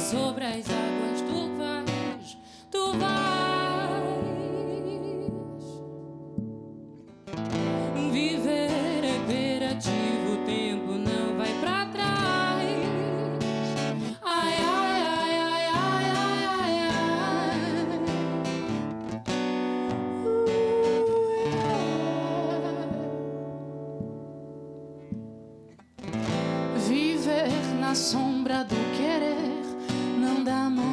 sobre as águas tu vais, tu vais. Viver é imperativo, o tempo não vai pra trás. Ai, ai, ai, ai, ai, ai, ai, ai. Viver na sombra do querer não dá mais.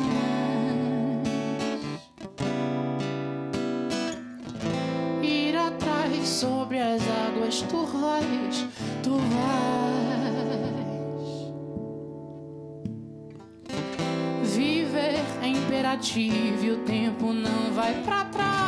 Ir atrás sobre as águas tu vais, tu vais. Viver é imperativo e o tempo não vai pra trás.